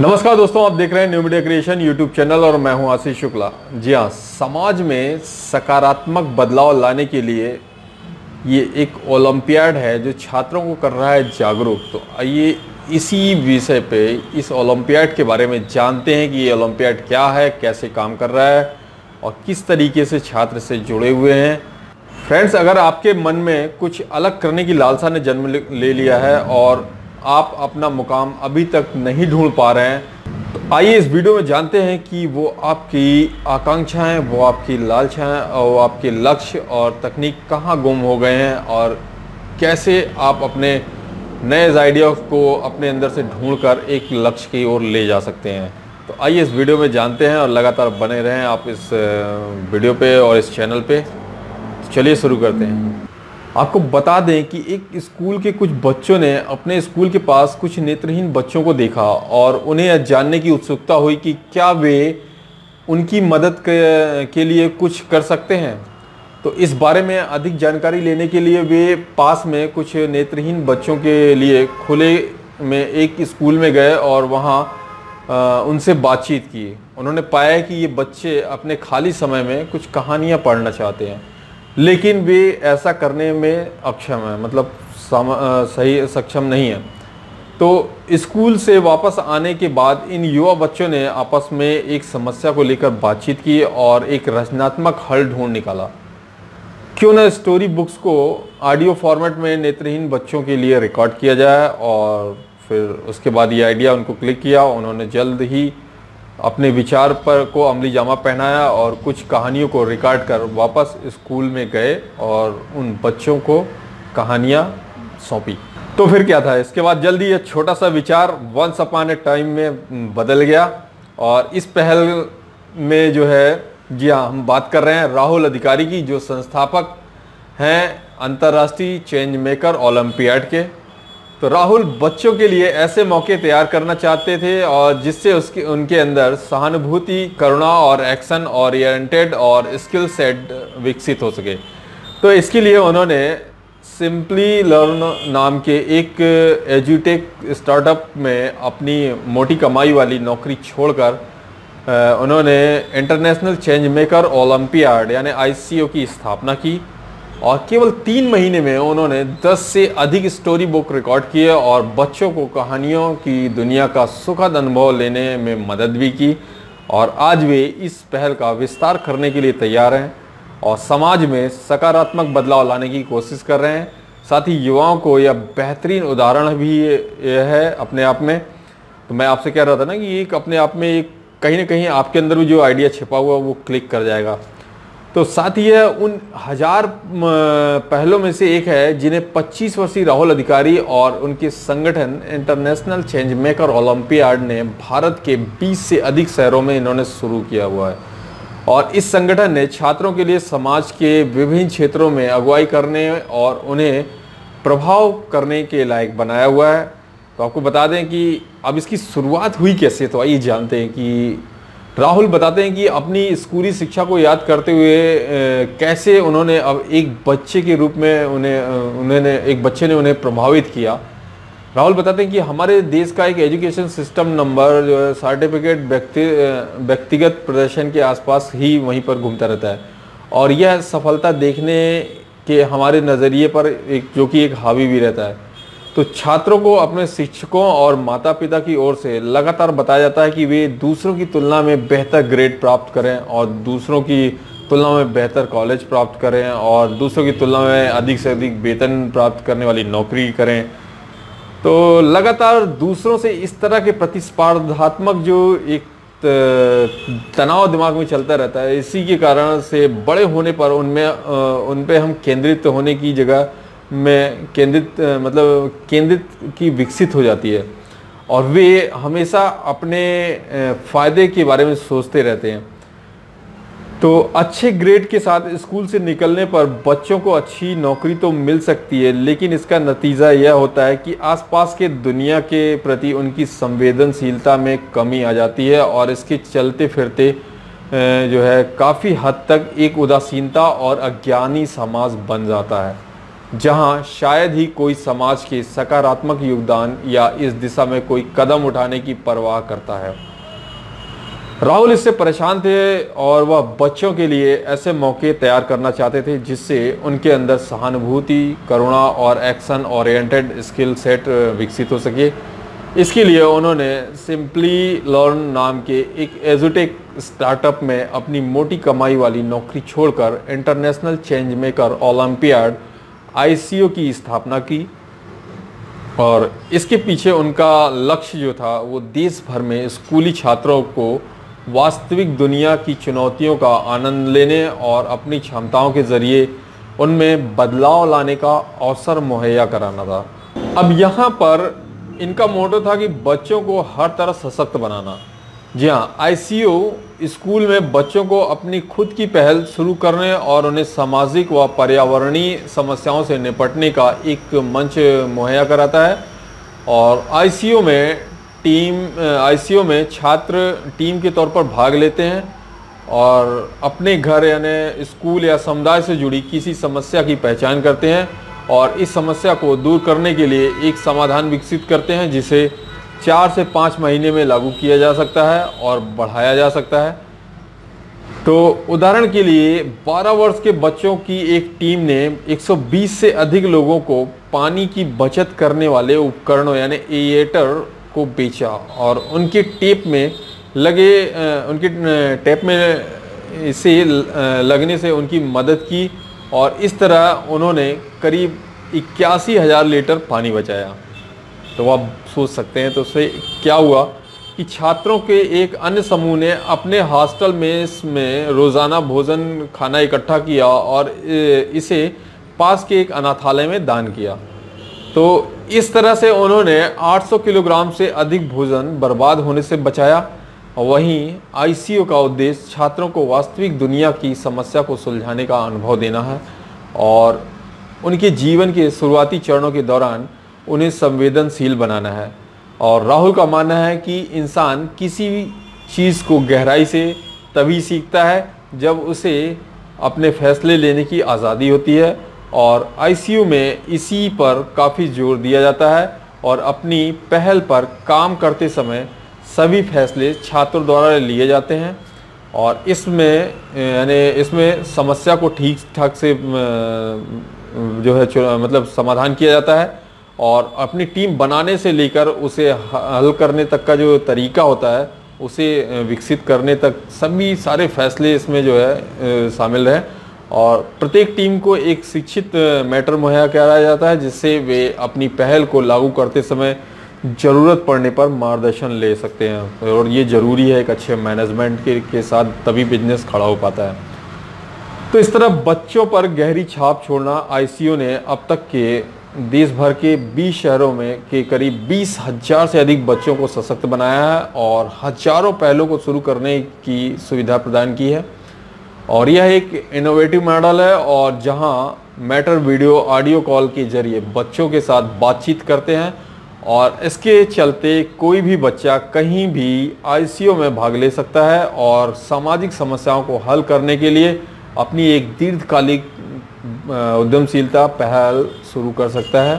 नमस्कार दोस्तों, आप देख रहे हैं new media creation YouTube channel और मैं हूं आशीष शुक्ला। जी हाँ, समाज में सकारात्मक बदलाव लाने के लिए ये एक ओलंपियाड है जो छात्रों को कर रहा है जागरूक। तो आइए इसी विषय पे, इस ओलंपियाड के बारे में जानते हैं कि ये ओलंपियाड क्या है, कैसे काम कर रहा है और किस तरीके से छात्र से जुड़े हुए हैं। फ्रेंड्स, अगर आपके मन में कुछ अलग करने की लालसा ने जन्म ले लिया है और आप अपना मुकाम अभी तक नहीं ढूंढ पा रहे हैं, तो आइए इस वीडियो में जानते हैं कि वो आपकी आकांक्षाएं, वो आपकी लालसाएं और वो आपके लक्ष्य और तकनीक कहां गुम हो गए हैं और कैसे आप अपने नए आइडिया को अपने अंदर से ढूंढकर एक लक्ष्य की ओर ले जा सकते हैं। तो आइए इस वीडियो में जानते हैं और लगातार बने रहें आप इस वीडियो पे और इस चैनल पे। चलिए शुरू करते हैं। आपको बता दें कि एक स्कूल के कुछ बच्चों ने अपने स्कूल के पास कुछ नेत्रहीन बच्चों को देखा और उन्हें यह जानने की उत्सुकता हुई कि क्या वे उनकी मदद के लिए कुछ कर सकते हैं। तो इस बारे में अधिक जानकारी लेने के लिए वे पास में कुछ नेत्रहीन बच्चों के लिए खुले में एक स्कूल में गए और वहाँ उनसे बातचीत की। उन्होंने पाया कि ये बच्चे अपने खाली समय में कुछ कहानियाँ पढ़ना चाहते हैं, लेकिन वे ऐसा करने में अक्षम है, मतलब सही सक्षम नहीं है। तो स्कूल से वापस आने के बाद इन युवा बच्चों ने आपस में एक समस्या को लेकर बातचीत की और एक रचनात्मक हल ढूंढ निकाला। क्यों न स्टोरी बुक्स को ऑडियो फॉर्मेट में नेत्रहीन बच्चों के लिए रिकॉर्ड किया जाए। और फिर उसके बाद ये आइडिया उनको क्लिक किया। उन्होंने जल्द ही अपने विचार पर को अमली जामा पहनाया और कुछ कहानियों को रिकॉर्ड कर वापस स्कूल में गए और उन बच्चों को कहानियाँ सौंपी। तो फिर क्या था, इसके बाद जल्दी ये छोटा सा विचार वंस अपॉन ए टाइम में बदल गया। और इस पहल में जो है, जी हाँ, हम बात कर रहे हैं राहुल अधिकारी की, जो संस्थापक हैं अंतर्राष्ट्रीय चेंज मेकर ओलंपियाड के। तो राहुल बच्चों के लिए ऐसे मौके तैयार करना चाहते थे और जिससे उनके अंदर सहानुभूति, करुणा और एक्शन ओरिएंटेड और स्किल सेट विकसित हो सके। तो इसके लिए उन्होंने सिंपली लर्न नाम के एक एजुटेक स्टार्टअप में अपनी मोटी कमाई वाली नौकरी छोड़कर उन्होंने इंटरनेशनल चेंज मेकर ओलंपियाड यानी ICO की स्थापना की। और केवल 3 महीने में उन्होंने 10 से अधिक स्टोरी बुक रिकॉर्ड किए और बच्चों को कहानियों की दुनिया का सुखद अनुभव लेने में मदद भी की। और आज वे इस पहल का विस्तार करने के लिए तैयार हैं और समाज में सकारात्मक बदलाव लाने की कोशिश कर रहे हैं। साथ ही युवाओं को यह बेहतरीन उदाहरण भी है अपने आप में। तो मैं आपसे कह रहा था ना कि एक अपने आप में एक कहीं ना कहीं आपके अंदर भी जो आइडिया छिपा हुआ वो क्लिक कर जाएगा। तो साथ ही यह उन 1000 पहलों में से एक है जिन्हें 25 वर्षीय राहुल अधिकारी और उनके संगठन इंटरनेशनल चेंज मेकर ओलंपियाड ने भारत के 20 से अधिक शहरों में इन्होंने शुरू किया हुआ है। और इस संगठन ने छात्रों के लिए समाज के विभिन्न क्षेत्रों में अगुवाई करने और उन्हें प्रभाव करने के लायक बनाया हुआ है। तो आपको बता दें कि अब इसकी शुरुआत हुई कैसे, तो आइए जानते हैं कि राहुल बताते हैं कि अपनी स्कूली शिक्षा को याद करते हुए कैसे उन्होंने अब एक बच्चे के रूप में एक बच्चे ने उन्हें प्रभावित किया। राहुल बताते हैं कि हमारे देश का एक एजुकेशन सिस्टम नंबर जो है सर्टिफिकेट व्यक्तिगत प्रदर्शन के आसपास ही वहीं पर घूमता रहता है और यह सफलता देखने के हमारे नज़रिए पर जो कि एक हावी भी रहता है। तो छात्रों को अपने शिक्षकों और माता पिता की ओर से लगातार बताया जाता है कि वे दूसरों की तुलना में बेहतर ग्रेड प्राप्त करें और दूसरों की तुलना में बेहतर कॉलेज प्राप्त करें और दूसरों की तुलना में अधिक से अधिक वेतन प्राप्त करने वाली नौकरी करें। तो लगातार दूसरों से इस तरह के प्रतिस्पर्धात्मक जो एक तनाव दिमाग में चलता रहता है, इसी के कारण से बड़े होने पर उन पे हम केंद्रित होने की जगह में केंद्रित की विकसित हो जाती है और वे हमेशा अपने फ़ायदे के बारे में सोचते रहते हैं। तो अच्छे ग्रेड के साथ स्कूल से निकलने पर बच्चों को अच्छी नौकरी तो मिल सकती है, लेकिन इसका नतीजा यह होता है कि आसपास के दुनिया के प्रति उनकी संवेदनशीलता में कमी आ जाती है और इसके चलते फिरते जो है काफ़ी हद तक एक उदासीनता और अज्ञानी समाज बन जाता है। जहां शायद ही कोई समाज के सकारात्मक योगदान या इस दिशा में कोई कदम उठाने की परवाह करता है। राहुल इससे परेशान थे और वह बच्चों के लिए ऐसे मौके तैयार करना चाहते थे जिससे उनके अंदर सहानुभूति, करुणा और एक्शन ओरिएंटेड स्किल सेट विकसित हो सके। इसके लिए उन्होंने सिंपली लर्न नाम के एक एजुटेक स्टार्टअप में अपनी मोटी कमाई वाली नौकरी छोड़कर international change maker olympiad ICO की स्थापना की। और इसके पीछे उनका लक्ष्य जो था वो देश भर में स्कूली छात्रों को वास्तविक दुनिया की चुनौतियों का आनंद लेने और अपनी क्षमताओं के जरिए उनमें बदलाव लाने का अवसर मुहैया कराना था। अब यहाँ पर इनका मोटो था कि बच्चों को हर तरह सशक्त बनाना। जी हाँ, ICO स्कूल में बच्चों को अपनी खुद की पहल शुरू करने और उन्हें सामाजिक व पर्यावरणीय समस्याओं से निपटने का एक मंच मुहैया कराता है। और ICO में छात्र टीम के तौर पर भाग लेते हैं और अपने घर यानी स्कूल या समुदाय से जुड़ी किसी समस्या की पहचान करते हैं और इस समस्या को दूर करने के लिए एक समाधान विकसित करते हैं जिसे 4 से 5 महीने में लागू किया जा सकता है और बढ़ाया जा सकता है। तो उदाहरण के लिए 12 वर्ष के बच्चों की एक टीम ने 120 से अधिक लोगों को पानी की बचत करने वाले उपकरणों यानी एएटर को बेचा और उनके टेप में इसे लगने से उनकी मदद की और इस तरह उन्होंने करीब 81,000 लीटर पानी बचाया। तो आप सोच सकते हैं तो उससे क्या हुआ कि छात्रों के एक अन्य समूह ने अपने हॉस्टल मेस में रोज़ाना भोजन खाना इकट्ठा किया और इसे पास के एक अनाथालय में दान किया। तो इस तरह से उन्होंने 800 किलोग्राम से अधिक भोजन बर्बाद होने से बचाया। वहीं ICO का उद्देश्य छात्रों को वास्तविक दुनिया की समस्या को सुलझाने का अनुभव देना है और उनके जीवन के शुरुआती चरणों के दौरान उन्हें संवेदनशील बनाना है। और राहुल का मानना है कि इंसान किसी भी चीज़ को गहराई से तभी सीखता है जब उसे अपने फैसले लेने की आज़ादी होती है और ICO में इसी पर काफ़ी जोर दिया जाता है और अपनी पहल पर काम करते समय सभी फैसले छात्रों द्वारा लिए जाते हैं और इसमें समस्या को ठीक ठाक से जो है मतलब समाधान किया जाता है और अपनी टीम बनाने से लेकर उसे हल करने तक का जो तरीका होता है उसे विकसित करने तक सभी सारे फैसले इसमें जो है शामिल हैं और प्रत्येक टीम को एक शिक्षित मेंटर मुहैया कराया जाता है जिससे वे अपनी पहल को लागू करते समय ज़रूरत पड़ने पर मार्गदर्शन ले सकते हैं। और ये ज़रूरी है, एक अच्छे मैनेजमेंट के साथ तभी बिजनेस खड़ा हो पाता है। तो इस तरह बच्चों पर गहरी छाप छोड़ना ICO ने अब तक के देश भर के 20 शहरों में के करीब 20,000 से अधिक बच्चों को सशक्त बनाया है और हजारों पहलों को शुरू करने की सुविधा प्रदान की है। और यह एक इनोवेटिव मॉडल है और जहां मैटर वीडियो ऑडियो कॉल के जरिए बच्चों के साथ बातचीत करते हैं और इसके चलते कोई भी बच्चा कहीं भी ICO में भाग ले सकता है और सामाजिक समस्याओं को हल करने के लिए अपनी एक दीर्घकालिक उद्यमशीलता पहल शुरू कर सकता है।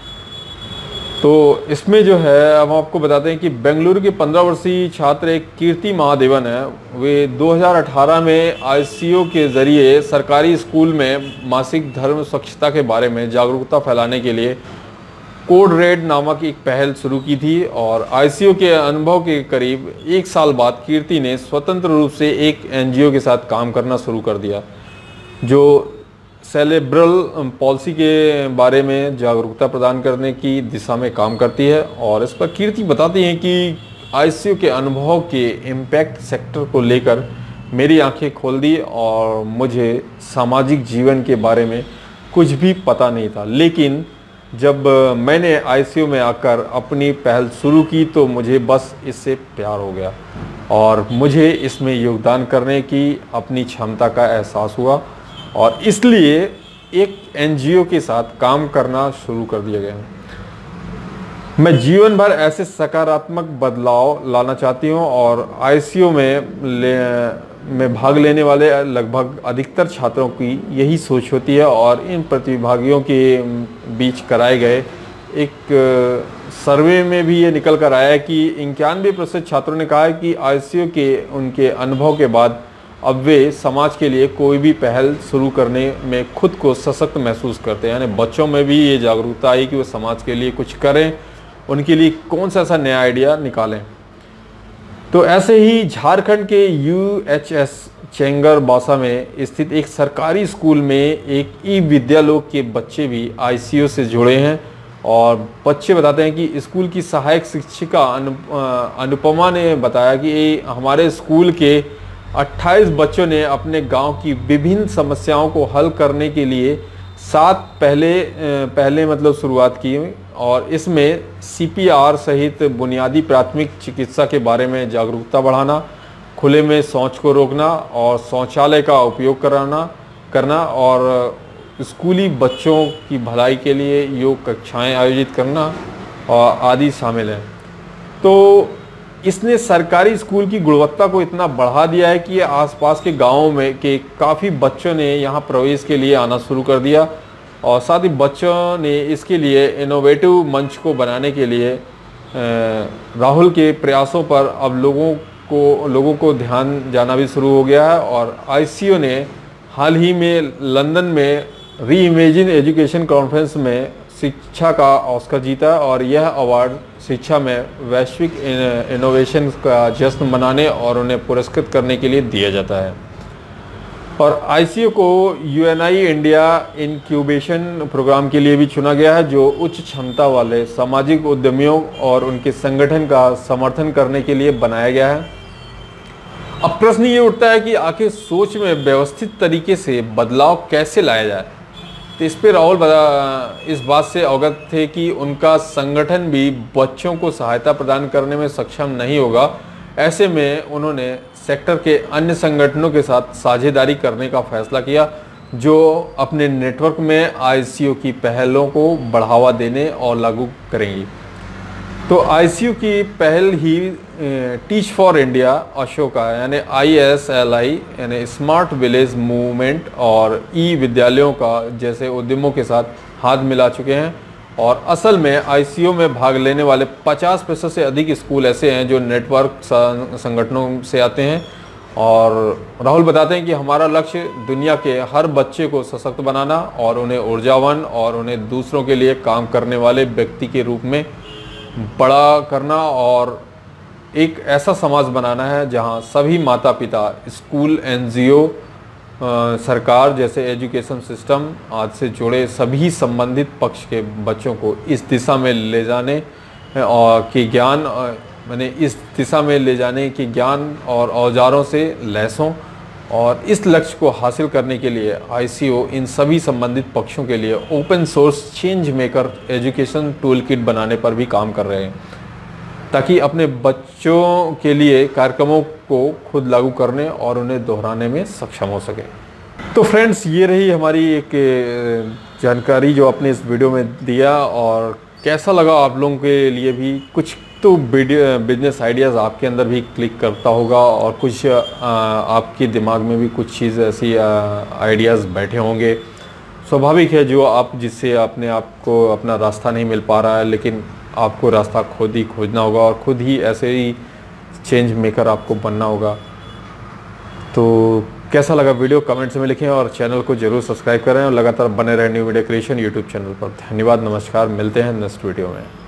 तो इसमें जो है हम आपको बताते हैं कि बेंगलुरु के 15 वर्षीय छात्र एक कीर्ति महादेवन है। वे 2018 में ICO के ज़रिए सरकारी स्कूल में मासिक धर्म स्वच्छता के बारे में जागरूकता फैलाने के लिए कोड रेड नामक एक पहल शुरू की थी और ICO के अनुभव के करीब 1 साल बाद कीर्ति ने स्वतंत्र रूप से एक NGO के साथ काम करना शुरू कर दिया जो सेरेब्रल पॉलिसी के बारे में जागरूकता प्रदान करने की दिशा में काम करती है। और इस पर कीर्ति बताती हैं कि ICO के अनुभव के इम्पैक्ट सेक्टर को लेकर मेरी आंखें खोल दी और मुझे सामाजिक जीवन के बारे में कुछ भी पता नहीं था, लेकिन जब मैंने ICO में आकर अपनी पहल शुरू की तो मुझे बस इससे प्यार हो गया और मुझे इसमें योगदान करने की अपनी क्षमता का एहसास हुआ और इसलिए एक NGO के साथ काम करना शुरू कर दिया गया। मैं जीवन भर ऐसे सकारात्मक बदलाव लाना चाहती हूँ और ICO में में भाग लेने वाले लगभग अधिकतर छात्रों की यही सोच होती है और इन प्रतिभागियों के बीच कराए गए एक सर्वे में भी ये निकल कर आया है कि 91% छात्रों ने कहा है कि आईसीयू के उनके अनुभव के बाद अब वे समाज के लिए कोई भी पहल शुरू करने में खुद को सशक्त महसूस करते हैं। यानी बच्चों में भी ये जागरूकता आई कि वो समाज के लिए कुछ करें, उनके लिए कौन सा ऐसा नया आइडिया निकालें। तो ऐसे ही झारखंड के यूएचएस चेंगर बासा में स्थित एक सरकारी स्कूल में एक ई विद्यालय के बच्चे भी आईसीयू से जुड़े हैं और बच्चे बताते हैं कि स्कूल की सहायक शिक्षिका अनुपमा ने बताया कि हमारे स्कूल के 28 बच्चों ने अपने गांव की विभिन्न समस्याओं को हल करने के लिए 7 पहले मतलब शुरुआत की और इसमें सीपीआर सहित बुनियादी प्राथमिक चिकित्सा के बारे में जागरूकता बढ़ाना, खुले में शौच को रोकना और शौचालय का उपयोग करना और स्कूली बच्चों की भलाई के लिए योग कक्षाएं आयोजित करना और आदि शामिल हैं। तो इसने सरकारी स्कूल की गुणवत्ता को इतना बढ़ा दिया है कि आसपास के गांवों में के काफ़ी बच्चों ने यहां प्रवेश के लिए आना शुरू कर दिया और साथ ही बच्चों ने इसके लिए इनोवेटिव मंच को बनाने के लिए राहुल के प्रयासों पर अब लोगों को ध्यान जाना भी शुरू हो गया है। और आईसीयू ने हाल ही में लंदन में री इमेजिन एजुकेशन कॉन्फ्रेंस में शिक्षा का ऑस्कर जीता और यह अवार्ड शिक्षा में वैश्विक इनोवेशन का जश्न मनाने और उन्हें पुरस्कृत करने के लिए दिया जाता है। और आईसीयू को यूएनआई इंडिया इनक्यूबेशन प्रोग्राम के लिए भी चुना गया है, जो उच्च क्षमता वाले सामाजिक उद्यमियों और उनके संगठन का समर्थन करने के लिए बनाया गया है। अब प्रश्न ये उठता है कि आखिर सोच में व्यवस्थित तरीके से बदलाव कैसे लाया जाए। तो इस पर राहुल इस बात से अवगत थे कि उनका संगठन भी बच्चों को सहायता प्रदान करने में सक्षम नहीं होगा। ऐसे में उन्होंने सेक्टर के अन्य संगठनों के साथ साझेदारी करने का फैसला किया, जो अपने नेटवर्क में आईसीयू की पहलों को बढ़ावा देने और लागू करेंगी। तो आईसीयू की पहल ही टीच फॉर इंडिया अशोका यानी ISLI यानी स्मार्ट विलेज मूवमेंट और ई विद्यालयों का जैसे उद्यमों के साथ हाथ मिला चुके हैं। और असल में आईसीयू में भाग लेने वाले 50% से अधिक स्कूल ऐसे हैं जो नेटवर्क संगठनों से आते हैं। और राहुल बताते हैं कि हमारा लक्ष्य दुनिया के हर बच्चे को सशक्त बनाना और उन्हें ऊर्जावान और उन्हें दूसरों के लिए काम करने वाले व्यक्ति के रूप में बड़ा करना और एक ऐसा समाज बनाना है जहां सभी माता पिता, स्कूल, NGO, सरकार जैसे एजुकेशन सिस्टम आज से जुड़े सभी संबंधित पक्ष के बच्चों को इस दिशा में ले जाने और के ज्ञान इस दिशा में ले जाने के ज्ञान और औजारों से लैस हों। और इस लक्ष्य को हासिल करने के लिए आईसीयू इन सभी संबंधित पक्षों के लिए open source change maker education tool kit बनाने पर भी काम कर रहे हैं, ताकि अपने बच्चों के लिए कार्यक्रमों को खुद लागू करने और उन्हें दोहराने में सक्षम हो सके। तो फ्रेंड्स, ये रही हमारी एक जानकारी जो आपने इस वीडियो में दिया। और कैसा लगा आप लोगों के लिए भी कुछ तो बिजनेस आइडियाज़ आपके अंदर भी क्लिक करता होगा और कुछ आपके दिमाग में भी कुछ चीज़ ऐसी आइडियाज़ बैठे होंगे। स्वाभाविक है जो आप जिससे अपने आप को अपना रास्ता नहीं मिल पा रहा है, लेकिन आपको रास्ता खुद ही खोजना होगा और खुद ही ऐसे ही चेंज मेकर आपको बनना होगा। तो कैसा लगा वीडियो कमेंट्स में लिखें और चैनल को जरूर सब्सक्राइब करें और लगातार बने रहें new media creation YouTube channel पर। धन्यवाद, नमस्कार, मिलते हैं नेक्स्ट वीडियो में।